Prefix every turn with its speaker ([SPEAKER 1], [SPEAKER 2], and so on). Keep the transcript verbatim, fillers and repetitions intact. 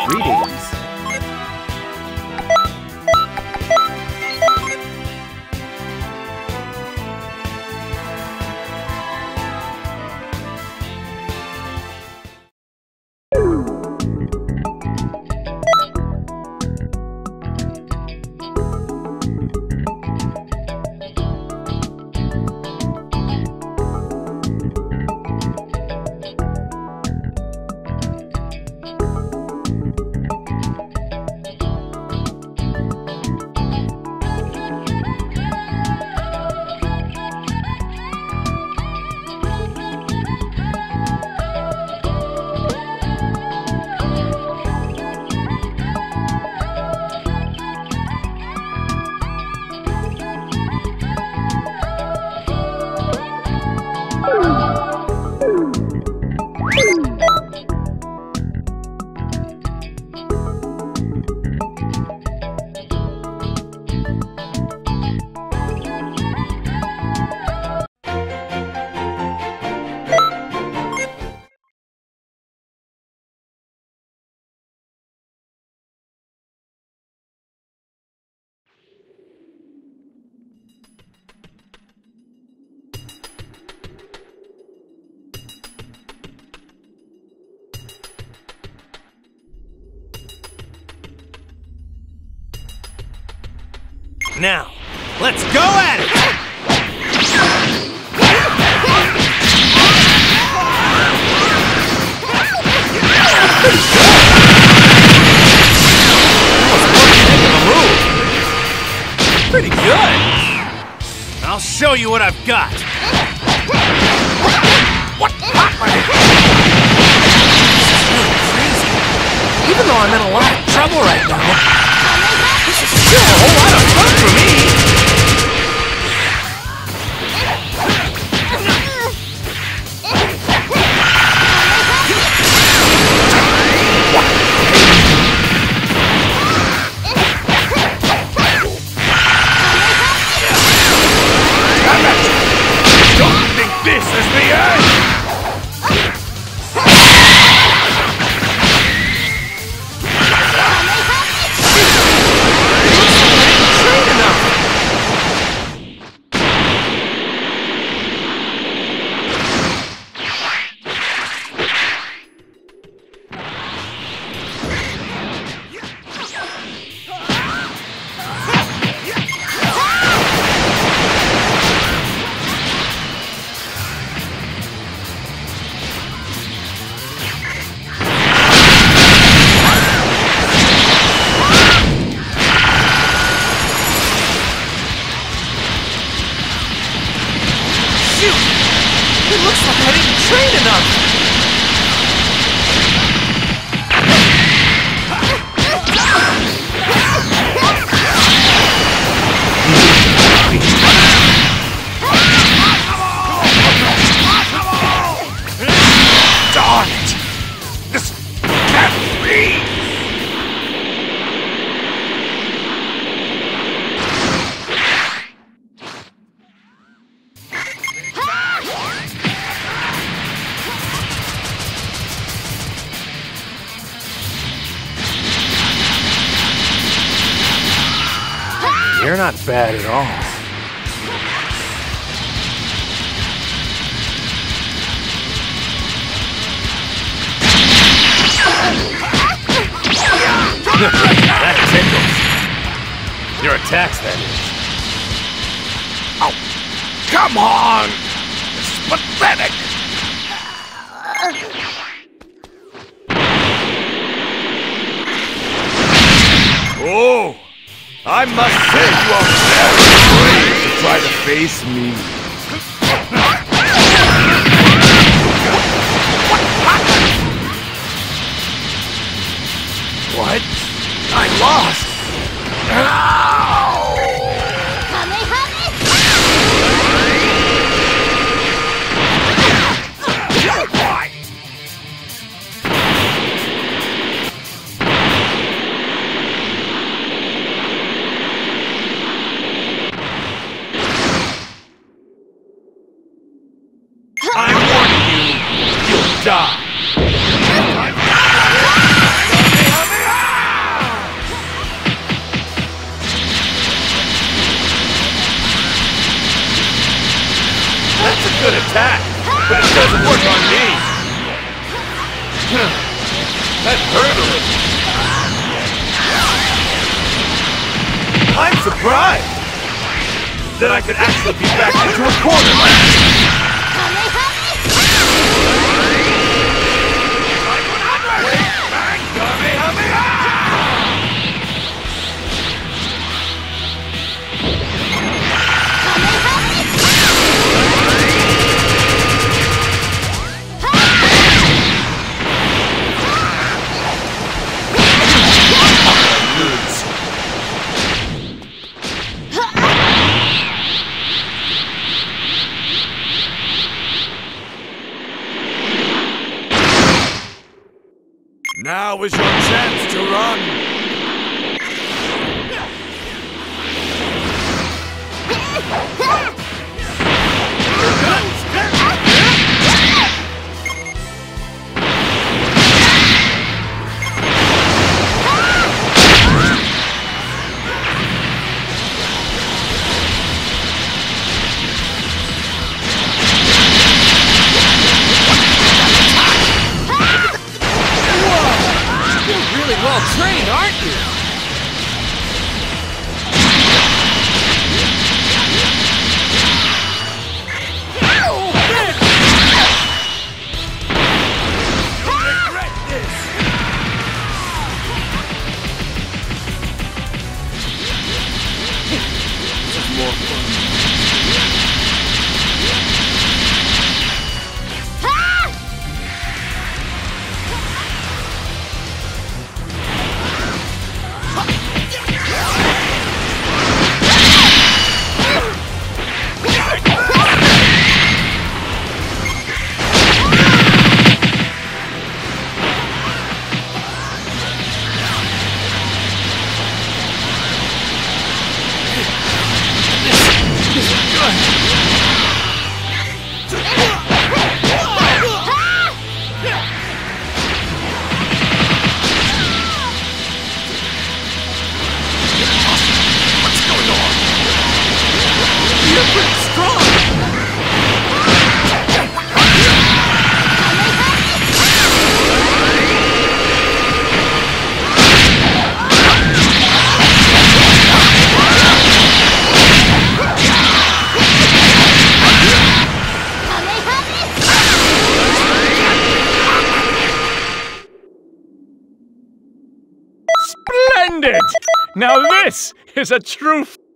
[SPEAKER 1] Greetings.
[SPEAKER 2] Now, let's go at it! Pretty good! I'll show you what I've got! What? Even though I'm in a lot of trouble right now, this is still a whole lot of fun for me! Don't think this is the end! It looks like I didn't train enough! Darn it! This can't be! You're not bad at all. That tickles. Your attacks, that is. Oh, come on! This is pathetic! Oh! I must say you are very brave to try to face me. What? I lost! Ow! I'm warning you, you'll die. good attack, but it doesn't work on me. That hurt a little. I'm surprised that I could actually be back into a corner. Now is your chance to run.
[SPEAKER 1] Well trained, aren't you?
[SPEAKER 2] You'll regret this. This is more fun.
[SPEAKER 3] Splendid! Now this is a true